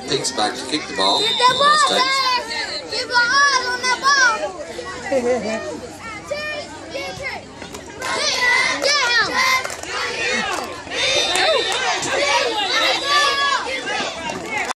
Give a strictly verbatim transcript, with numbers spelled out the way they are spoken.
Pete's back to kick the ball. Get the ball, Dad! Keep your eyes on that ball!